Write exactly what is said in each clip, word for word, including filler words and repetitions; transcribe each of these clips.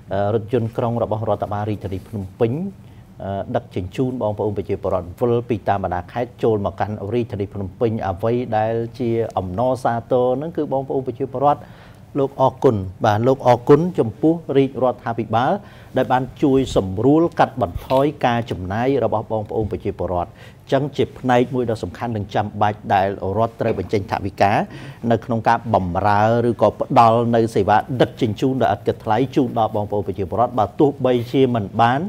រថយន្តក្រុងរបស់រដ្ឋបាលរាជធានីភ្នំពេញដឹកជញ្ជូនបងប្អូនប្រជាពលរដ្ឋវិលពីតាមបណ្ដាខេត្តចូលមកកាន់រាជធានីភ្នំពេញអ្វីដែលជាអំណរសាទរហ្នឹងគឺបងប្អូនប្រជាពលរដ្ឋលោកអរគុណបាទលោកអរគុណចំពោះរាជរដ្ឋាភិបាលដែលបានជួយសម្រួលកាត់បន្ថយការចំណាយរបស់បងប្អូនប្រជាពលរដ្ឋចឹងជាផ្នែកមួយដ៏សំខាន់និងចាំបាច់ដែលរដ្ឋត្រូវបញ្ចេញថវិកានៅក្នុងការបម្រើឬក៏ផ្ដល់នៅសេវាដឹកជញ្ជូនដោយឥតគិតថ្លៃជូនដល់បងប្អូនប្រជាពលរដ្ឋបើទោះបីជាមិនបាន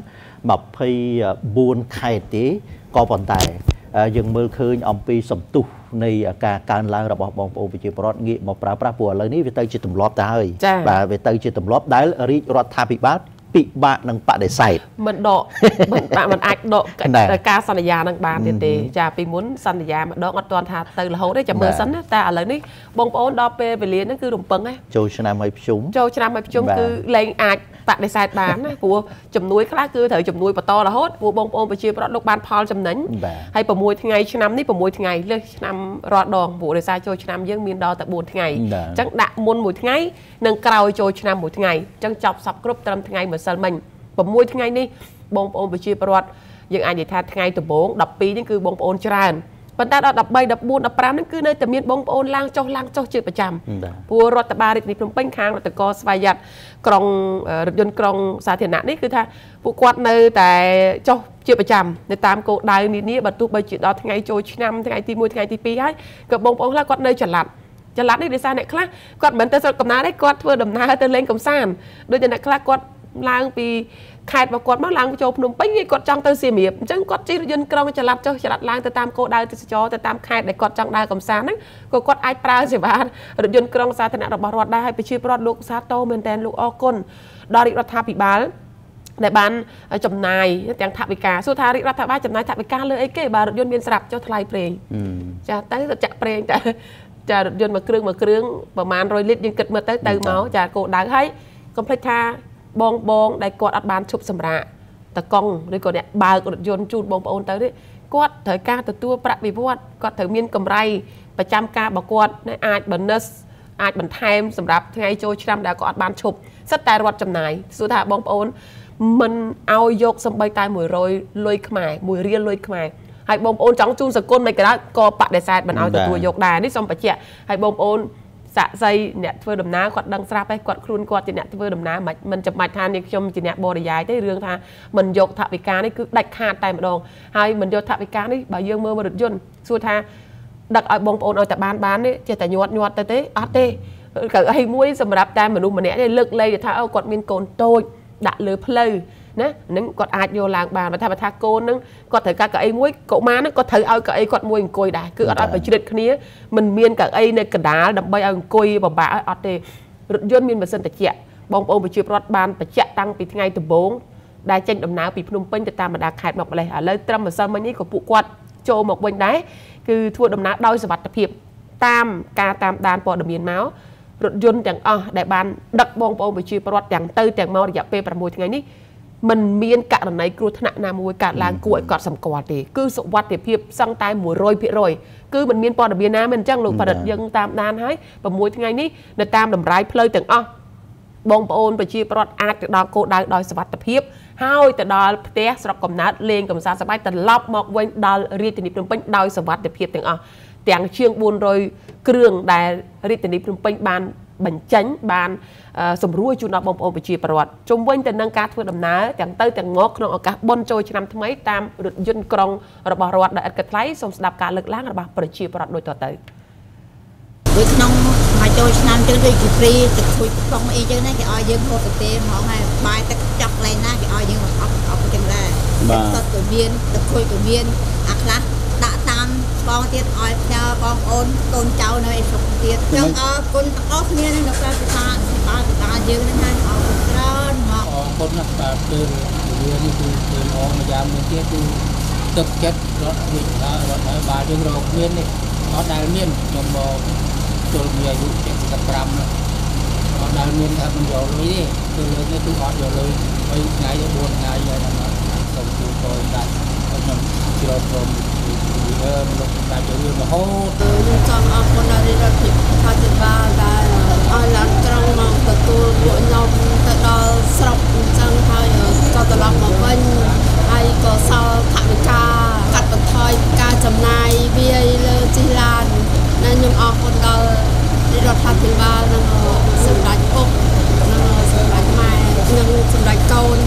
24ខែទេក៏ប៉ុន្តែយើងមើលឃើញអំពីសន្ទុះនៃការកើនឡើងរបស់បងប្អូនប្រជាពលរដ្ឋងាកមកប្រើប្រាស់ព្រោះឥឡូវនេះវាទៅជាទម្លាប់ទៅហើយបាទវាទៅជាទម្លាប់ដែលរាជរដ្ឋាភិបាលពិបាកនឹងបដិសេធមិនដកមិនបាក់មិនអាចដកការសន្យានឹងបានទៀតទេចាពីមុនសន្យាម្ដងអត់ទាន់ថាទៅរហូតទេចាំមើលសិនណាតែឥឡូវនេះបងប្អូនដល់ពេលវេលាហ្នឹងគឺរំពឹងណាចូលឆ្នាំឲ្យភ្ជុំចូលឆ្នាំឲ្យភ្ជុំគឺលែងអាចបដិសេធបានណាព្រោះជំនួយខ្លះគឺត្រូវជំនួយបន្តរហូតព្រោះបងប្អូនប្រជាពលរដ្ឋលោកបានផលចំណេញហើយ6ថ្ងៃឆ្នាំនេះ6ថ្ងៃលើសឆ្នាំរាល់ដងព្រោះដោយសារចូលឆ្នាំយើងមានដល់តែ4ថ្ងៃអញ្ចឹងដាក់មុនមួយថ្ងៃនិងក្រោយចូលឆ្នាំមួយថ្ងៃអញ្ចឹងចប់សពគ្រប់ត្រឹមថ្ងៃម្សិលមិញ6ថ្ងៃនេះបងប្អូនប្រជាពលរដ្ឋយើងអាចនិយាយថាថ្ងៃដំបូង12នេះគឺបងប្អូនច្រើនប៉ុន្តែដល់13 14 15ហ្នឹងគឺនៅតែមានបងប្អូនឡើងចុះឡើងចុះជាប្រចាំព្រោះរដ្ឋបាលរាជធានីភ្នំពេញខាងរដ្ឋកោស្វយ័តក្រុងរថយន្តក្រុងសាធារណៈនេះគឺថាពួកគាត់នៅតែចុះជាប្រចាំនៅតាមគោលដៅនានាបើទោះបីជាដល់ថ្ងៃចូលឆ្នាំថ្ងៃទី1ថ្ងៃទី2ហើយក៏បងប្អូនខ្លះគាត់នៅចល័តចល័តនេះដោយសារអ្នកខ្លះគាត់មិនទៅស្រុកកំណើតទេគាត់ធ្វើដំណើរទៅលេងកំសាន្តដូចតែអ្នកខ្លះគាត់ឡើងពីខេត្តរបស់គាត់មកឡើងចូលភ្នំពេញគាត់ចង់ទៅសៀមរាបអញ្ចឹងគាត់ជិះរថយន្តក្រុងចល័តចុះចល័តឡើងទៅតាមគោលដៅទេសចរទៅតាមខេត្តដែលគាត់ចង់ដើរកំសាន្តហ្នឹងក៏គាត់អាចប្រើសេវារថយន្តក្រុងសាធារណៈរបស់រដ្ឋដែរហើយប្រជាពលរដ្ឋលោកសាទរមែនតើលោកអរគុណដល់រាជរដ្ឋាភិបាលដែលបានចំណាយទាំងថវិកាសួរថារាជរដ្ឋាភិបាលចំណាយថវិកាលើអីគេបើរថយន្តមានស្រាប់ចុះថ្លៃប្រេងចាទៅទៅចាក់ប្រេងតែចារថយន្តមួយគ្រឿងមួយគ្រឿងប្រហែល100លីត្រយើងគិតមើលទៅទៅមកចាគោលដៅហើយកុំភ្លេចថាបងបងដែលគាត់អត់បានឈប់សម្រាកតកង់ឬក៏អ្នកបើករថយន្តជូនបងប្អូនទៅនេះគាត់ត្រូវការទទួលប្រាក់បៀវត្សគាត់ត្រូវមានកម្រៃប្រចាំការរបស់គាត់អាច bonus អាចបន្ថែមសម្រាប់ថ្ងៃចូលឆ្នាំដែលគាត់អត់បានឈប់សិតតែរត់ចំណាយសួរថាបងប្អូនមិនឲ្យយកសំបីតែ100លុយខ្មែរ1រៀលលុយខ្មែរហើយបងប្អូនចង់ជូនសកលមិនក៏ក៏បដិសេធមិនឲ្យទទួលយកដែរនេះសូមបញ្ជាក់ហើយបងប្អូនសាក់សីអ្នកធ្វើដំណើរគាត់ដឹងស្រាប់ហើយគាត់ខ្លួនគាត់ជាអ្នកធ្វើដំណើរមិនមិនចាំបាច់ថានេះខ្ញុំជាអ្នកបរិយាយទេរឿងថាមិនយកថវិកានេះគឺដាច់ខាតតែម្ដងហើយមិនយកថវិកានេះបើយើងមើលរថយន្តសួរថាដឹកឲ្យបងប្អូនឲ្យតែបានបាននេះចេះតែញាត់ញាត់ទៅទេអត់ទេកៅអីមួយសម្រាប់តែមនុស្សម្នាក់នេះលើកលែងថាអូគាត់មានកូនតូចដាក់លើផ្លូវណាហ្នឹងគាត់អាចយកឡើងបានបើថាបើថាកូនហ្នឹងគាត់ត្រូវការកៅអីមួយកុមារហ្នឹងគាត់ត្រូវឲ្យកៅអីគាត់មួយអង្គុយដែរគឺអត់ឲ្យប្រជ្រិតគ្នាមិនមានកៅអីនៅកណ្ដាលដើម្បីឲ្យអង្គុយពិបាកឲ្យអត់ទេរថយន្តមានម៉ាស៊ីនត្រជាក់បងប្អូនប្រជាពលរដ្ឋបានបញ្ជាក់តាំងពីថ្ងៃដំបូងដែលចេញដំណើរពីភ្នំពេញទៅតាមបណ្ដាខេត្តមកម្លេះឥឡូវត្រឹមម្សិលមិញនេះក៏ពួកគាត់ចូលមកវិញដែរគឺធ្វើដំណើរដោយសុវត្ថិភាពតាមការតាមដានព័ត៌មានមករថយន្តទាំងអស់ដែលបានដឹកបងប្អូនប្រជាពលរដ្ឋទាំងទៅទាំងមករយៈពេល6ថ្ងៃនេះមិនមានករណីគ្រោះថ្នាក់ណាមួយកើតឡើងគួរឲ្យកត់សម្គាល់ទេគឺសុវត្ថិភាពសឹងតែ100%គឺមិនមានព័ត៌មានណាមិនអញ្ចឹងលោកបរិទ្ធយើងតាមដានហើយ6ថ្ងៃនេះនៅតាមដំរាយផ្លូវទាំងអស់បងប្អូនប្រជាពលរដ្ឋអាចទៅដល់គោលដៅដោយសុវត្ថិភាពហើយទៅដល់ផ្ទះស្រុកកំណើតលេងកំសាន្តសប្បាយត្រឡប់មកវិញដល់រាជធានីភ្នំពេញដោយសុវត្ថិភាពទាំងអស់ទាំងជាង400គ្រឿងដែលរាជធានីភ្នំពេញបានបញ្ចេញបានសម្រួលជូនដល់បងប្អូនប្រជាពលរដ្ឋជុំវិញទៅនឹងការធ្វើដំណើរទាំងទៅទាំងមកក្នុងឱកាសបុណ្យចូលឆ្នាំថ្មីតាមរថយន្តក្រុងរបស់រដ្ឋដែលឥតគិតថ្លៃសូមស្ដាប់ការលើកឡើងរបស់ប្រជាពលរដ្ឋដូចតទៅដូចក្នុងមកចូលឆ្នាំចឹងដូចជាព្រីទឹកឈុយខ្ទង់អីចឹងណាគេឲ្យយើងហូបទៅទេហ្មងហើយបាយទឹកចប់កន្លែងណាគេឲ្យយើងមកអប់អប់ចឹងដែរទឹកសុទ្ធក៏មានទឹកឈុយក៏មានអាខ្លះដាក់តាមបងទៀតឲ្យផ្ញើបងប្អូនកូនចៅនៅឯស្រុកទៀតខ្ញុំអរគុណទាំងអស់គ្នានឹងនៅព្រះពិសាបាទតាយើងនឹងហើយអរគុណច្រើនមកអរគុណណាស់បាទពេលវានេះគឺពេលអងម្យ៉ាងមួយទៀតគឺទឹកចិត្តរដ្ឋវិទ្យារដ្ឋបាលយើងរកមាននេះអត់ដែលមានខ្ញុំមកចូលមានអាយុ75ណាអត់ដែលមានថាមិនយកលុយទេគឺលើកនេះគឺអត់យកលុយ3ថ្ងៃ4ថ្ងៃហើយហ្នឹងសូមជួបទៅដាក់ខ្ញុំជ្រើសរើសអឺលោកតាជួយរហូតខ្ញុំចង់អរគុណដល់រដ្ឋាភិបាលដែលឲ្យឡើងត្រង់មកទទួលពួកខ្ញុំទៅដល់ស្រុក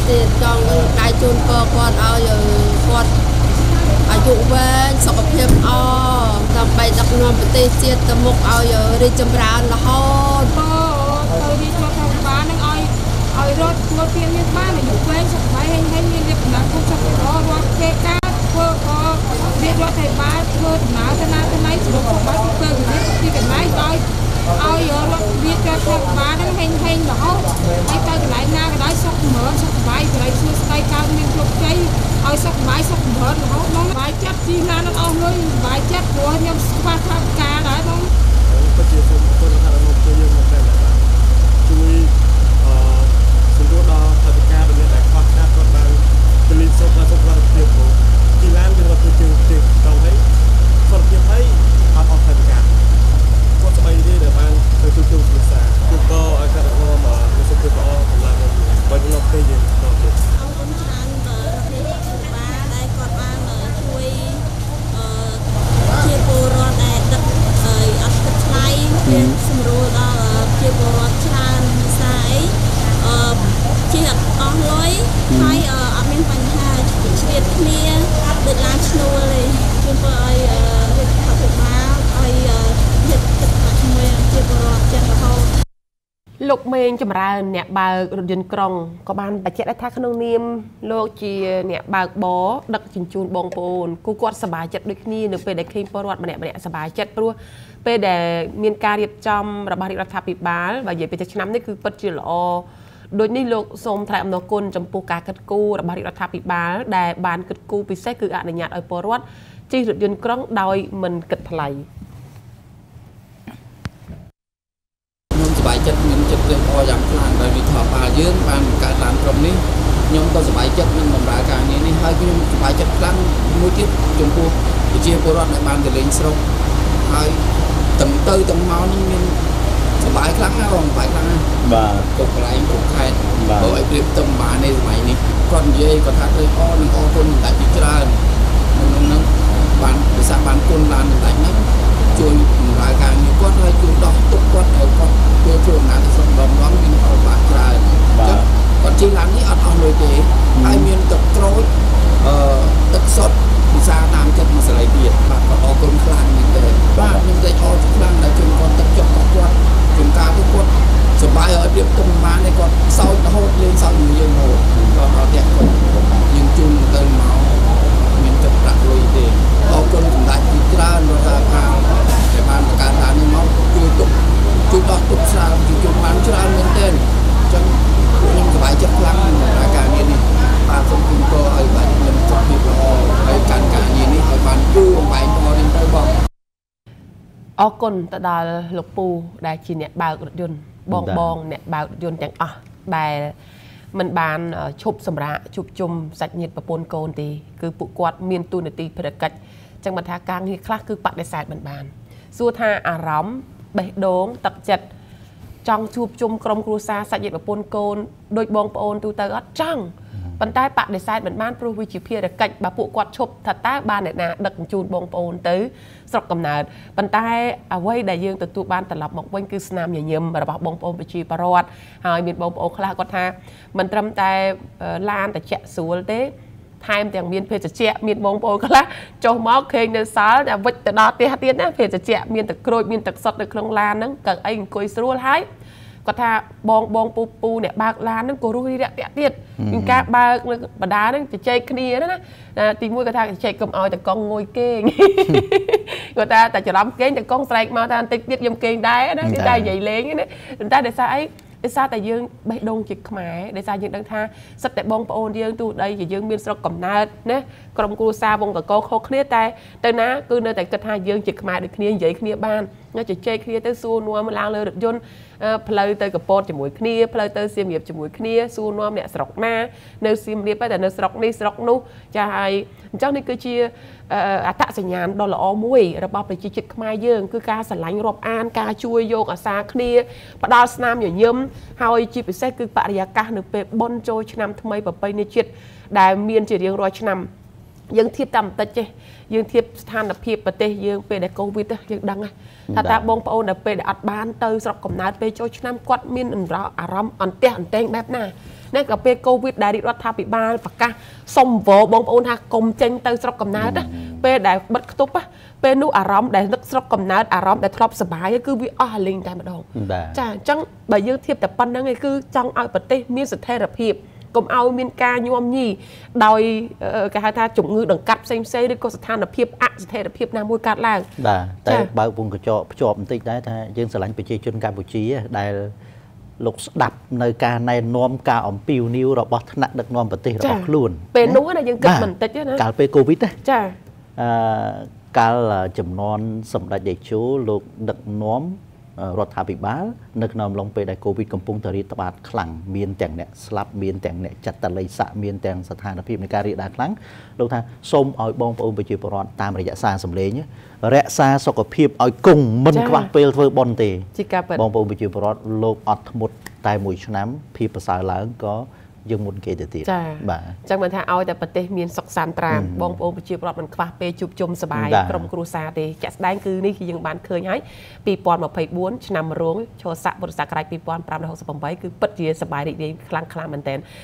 tiền trong đại chôn co con ao giờ conอายุเว้นสุขภาพอ๋อทำไปดักนอนไปเตะเจียตะมุกเอาอยู่รีจำรานละฮอดก็เคยดีช่วยทำบ้านนั่งอ้อยอ้อยรถรถเพียงยืดบ้านอยู่เว้นสุขภาพให้ให้มีเรียบหนักผู้ชายรอรถเทก้าเพื่อก็เรียกรถไทยบ้านเพื่อหนาวจะนานจะไหนสุขภาพที่เกิดอยู่ที่เป็นไม้อ้อยเอาอยู่รถเรียกรถไทยบ้านนั่งให้ให้ละฮอดไอ้เจ้าจะไหลหน้าก็ได้สุขเหมือนสุขภาพจะไหลช่วยสไตล์การมีปลุกใจเอาสักใบสักเบิร์ดเขาน้องใบจับจีน่านั่นเอาเลยใบจับหัวยังสปาทำการอะไรน้องก็จะส่งคนละทางน้องตัวยังมาได้แล้วช่วยสิ่งที่เราทำการเป็นแต่ความคาดก็บางผลิตส่งมาส่งมาเพียบของที่ร้านเป็นว่าคือจึงจึงเราให้ส่วนเพียบให้ทำออกทำการก็สบายดีเดี๋ยวบางเราจุดจุดศึกษาจุดก็อาการเรามาในสุขภาพของเราบางเราเคยยินเราเด็กជាពលរដ្ឋដែលដឹកអត់ទឹកថ្លៃមានសម្រួលដល់ជាពលរដ្ឋច្រើនភាសាអីអឺជាអត់អស់លុយហើយអត់មានបញ្ហាជ្រៀតគ្នាដូចឡានឈ្នួលទេជូនពរឲ្យរដ្ឋាភិបាលឲ្យยึดទឹកជាមួយជាពលរដ្ឋទាំងរហូតលោកមេងចម្រើនអ្នកបើករថយន្តក្រុងក៏បានបញ្ជាក់ថាក្នុងនាមលោកជាអ្នកបើកបរដឹកជញ្ជូនបងប្អូនគូគាត់សប្បាយចិត្តដូចគ្នានៅពេលដែលឃើញពលរដ្ឋម្នាក់ម្នាក់សប្បាយចិត្តព្រោះពេលដែលមានការរៀបចំរបស់រដ្ឋាភិបាលបើនិយាយពីឆ្នាំនេះគឺពិតជាល្អដូចនេះលោកសូមថ្លែងអំណរគុណចំពោះការគិតគូររបស់រដ្ឋាភិបាលដែលបានគិតគូរពិសេសគឺអនុញ្ញាតឲ្យពលរដ្ឋជិះរថយន្តក្រុងដោយមិនគិតថ្លៃสบายใจมันจะเรื่องพออย่างพลานโดยมีถอดปลาเยื่อบ้านการตามตรงนี้ยมก็สบายใจมันบำราการนี้นี่ให้ยมสบายใจครั้งมือที่จมพูเชี่ยวปรอดในบ้านจะเลี้ยงสรงให้ตั้งเตยตั้งเมานี่มันสบายครั้งนะรองสบายครั้งนะบ่ากบไหลกบไข่บ่ไอเปรียบตั้งบ้านในสมัยนี้ก้อนเย่ก็ทักเลยอ้อหนึ่งอ้อคนแต่พิจารณาหนึ่งนั้นบ้านไปสร้างบ้านคนลานแต่นั้นช่วยรายการอยู่ก้อนให้ช่วยดอกตุกก้อนเอาก้อนตัวช่วงนั้นส่งดอกน้องวิ่งเอาบาดใจก่อนที่ร้านนี้อัดเอาเลยเจ๊ไอเมียนตกโตรยตกสดพิซซ่าตามจัดมาสไลด์เบียดบาดก็ออกกลมกลางนี่เลยบ้านยังได้ออกกลางได้จนก่อนตกจบกับก้อนจนกาทุกคนสบายเอาเรียบตรงมาในก่อนเศร้าโหดเลยเศร้าอยู่ยังโหดก็เอาแยกก่อนยังจุ่มเติมเมาเมียนตกปลักเลยเจ๊ออกกลมได้พิจารณาราคาแต่บ้านการร้านนี้เมาคือตกจุดดอกตุกสาวจุดจุดมันชราเงินเต้นจนยังสบายใจครั้งรายการนี้นี่ปาสมคุณก็ไอ้บ้านเงินจะมีรอไอ้การการนี้นี่ไอ้บ้านยูไปพอนี่ไปบอกออกคนตะดาหลบปูได้ชีเนี่ยบ่าวยนต์บองบองเนี่ยบ่าวยนต์จังอ่ะได้มันบานชุบสำราชุบจุ่มสัตว์เนียดประปนโกนตีคือปุกวาดเมียนตูนตีผลิตกัดจังบรรทากลางที่คลาคือปัดในสายบานๆสู้ท่าอารมณ์เบะโด่งตักจัดจังจูบจุ่มกรมครูซาสัตย์เย็ดแบบปนโกนโดยบองปนตูเตอร์จังปันใต้ปะในไซด์เหมือนบ้านปรูวิจิเพียร์กัดบาปุกวาดชบถัดใต้บ้านเนี่ยนะดักจูนบองปนตื้อสกกำเนิดปันใต้เอาไว้ได้ยืงตัวตัวบ้านตลับหมกวันคือสนามอย่างเยี่ยมระบบบองปนไปชีปรอดหายมีบองปนคลาก็ท่ามันทำแต่ลานแต่เจาะสูลเต้ไทม์แต่เมียนเพจเจาะเมียนบองปนก็ละโจมเอาเคยในสายแต่วัดแต่ดอเตี้ยเตี้ยนะเพจเจาะเมียนแต่โกรธเมียนแต่สดในเครื่องลานนั้นเกิดไอ้กุยสู้ท้ายก็ถ้าบองบองปูปูเนี่ยบากลานนั้นก็รู้ที่เตี้ยเตี้ยมีการบากบดานั้นจะใจคณีนั่นนะตีมวยก็ถ้าจะใจกลมเอาแต่กองงวยเก่งก็ถ้าแต่จะรับเก่งแต่กองใส่มาทานติดติดยำเก่งได้นะที่ได้ใหญ่เล้งนี่ถึงได้แต่ใส่ได้ซาแต่ยืงใบดงจิกหมายได้ซายืงดังท่าสัตแต่บองปอนยืงตัวใดจะยืงมีสระกำนัดนะกรมกูซาบงกับโก้เขาเครียดแต่แต่นะคือในแต่กระทายืงจิกหมายได้เครียดใหญ่เครียดบ้านน่าจะใจเครียดแต่สู้นัวมันล้างเลยรถยนต์เพลย์เตยกับโปดจมูกเครียดเพลย์เตยเสียมเหยียบจมูกเครียดสู้นัวเนี่ยสระหน้าเนื้อเสียมเรียบไปแต่เนื้อสระนี่สระนู้จะให้เจ้านี่คือเชียอัตสัญญาณดอลลาร์มวยระบบไปจิจิตขมายยืงคือการสลายรบอ่านการช่วยโยกอาซาเครียดปดาสนามอย่างยิ่มหายจีบไปเซคือปริยาการหนึ่งเป็นบนโจชนำทำไมแบบไปในจิตได้เมียนจีเรียงรอยชนำยังเทียบต่ำแต่เจยังเทียบสถานเพียบประเทศยังเป็นแต่โควิดยังดังไงถ้าตาบงปอนเป็นอัดบ้านเตยสระกำนัดเป็นโจชนำกอดเมียนอันเราอารมณ์อันเตะอันเตงแบบน่ะនេះក៏ពេលកូវីដដែលរដ្ឋាភិបាលប្រកាសសុំវល់បងប្អូនថាកុំចេញទៅស្រុកកំណើតពេលដែលបិទខ្ទប់ពេលនោះអារម្មណ៍ដែលនឹកស្រុកកំណើតអារម្មណ៍ដែលធ្លាប់សុបាយគឺវាអស់លេងតែម្ដងចាអញ្ចឹងបើយើងធៀបតែប៉ុណ្្នឹងឯងគឺចង់ឲ្យប្រទេសមានស្ថិរភាពកុំឲ្យមានការញោមញីដោយគេហៅថាជំងឺដង្កាត់ផ្សេងផ្សេងឬក៏ស្ថានភាពអស្ថិរភាពណាមួយកើតឡើងបាទតែបើវងកញ្ចក់ភ្ជាប់បន្តិចដែរថាយើងស្រឡាញ់ប្រជាជនកម្ពុជាដែលលោកស្ដាប់នៅការណែនាំការអំពាវនាវរបស់ថ្នាក់ដឹកនាំប្រទេសរបស់ខ្លួនពេលនោះណាយើងគិតបន្តិចណាកាលពេលកូវីដណាចាអឺកាលចំនួនសម្ដេចតេជោលោកដឹកនាំរដ្ឋាភិបាលនៅក្នុងអំឡុងពេលដែលកូវីដកំពុងតែរីកត្បាតខ្លាំងមានទាំងអ្នកស្លាប់មានទាំងអ្នកចាត់តល័យស័កមានទាំងស្ថានភាពនៃការរីករាលដាលខ្លាំងលោកថាសូមឲ្យបងប្អូនប្រជាពលរដ្ឋតាមរយៈសារសម្លេងរក្សាសុខភាពឲ្យគង់មិនខ្វះពេលធ្វើបុណ្យទេបងប្អូនប្រជាពលរដ្ឋលោកអត់ធ្មត់តែមួយឆ្នាំភាពប្រសើរឡើងក៏យើងមុនគេទៅទៀតបាទអញ្ចឹងមិនថាឲ្យតែប្រទេសមានសុខសាន្តត្រានបងប្អូនប្រជាពលរដ្ឋមិនខ្វះពេលជួបជុំសប្បាយក្រុមគ្រួសារទេជាក់ស្ដែងគឺនេះគឺយើងបានឃើញហើយពីរពាន់ម្ភៃបួនឆ្នាំរោងឈរស័កពុទ្ធសករាជពីរពាន់ប្រាំរយហកសិបប្រាំបីគឺពិតជាសប្បាយរីករាយខ្លាំងខ្លាំងមែនទែន